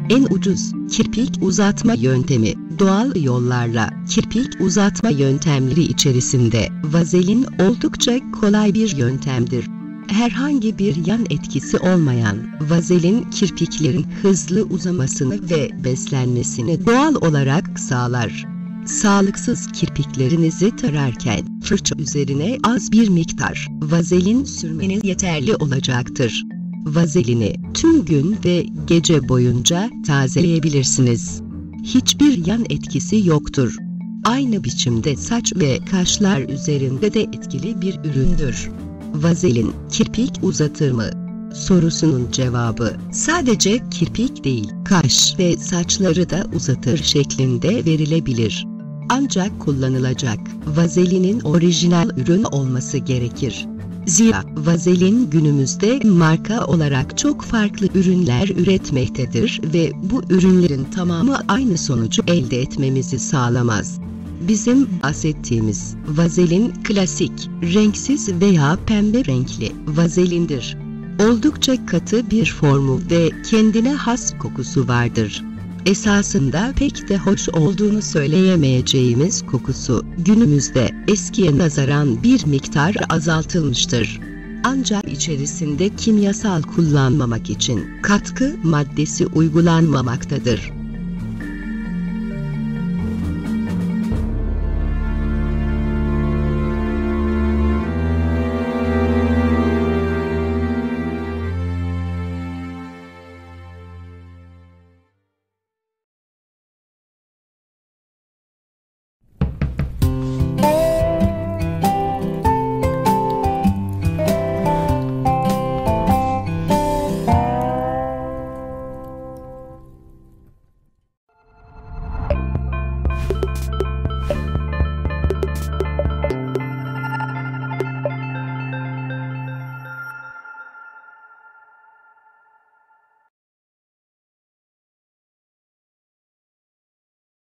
En ucuz kirpik uzatma yöntemi. Doğal yollarla kirpik uzatma yöntemleri içerisinde vazelin oldukça kolay bir yöntemdir. Herhangi bir yan etkisi olmayan vazelin kirpiklerin hızlı uzamasını ve beslenmesini doğal olarak sağlar. Sağlıksız kirpiklerinizi tararken fırça üzerine az bir miktar vazelin sürmeniz yeterli olacaktır. Vazelini tüm gün ve gece boyunca tazeleyebilirsiniz. Hiçbir yan etkisi yoktur. Aynı biçimde saç ve kaşlar üzerinde de etkili bir üründür. Vazelin kirpik uzatır mı? Sorusunun cevabı sadece kirpik değil, kaş ve saçları da uzatır şeklinde verilebilir. Ancak kullanılacak vazelinin orijinal ürün olması gerekir. Zira vazelin günümüzde marka olarak çok farklı ürünler üretmektedir ve bu ürünlerin tamamı aynı sonucu elde etmemizi sağlamaz. Bizim bahsettiğimiz vazelin klasik, renksiz veya pembe renkli vazelindir. Oldukça katı bir formu ve kendine has kokusu vardır. Esasında pek de hoş olduğunu söyleyemeyeceğimiz kokusu günümüzde eskiye nazaran bir miktar azaltılmıştır. Ancak içerisinde kimyasal kullanmamak için katkı maddesi uygulanmamaktadır.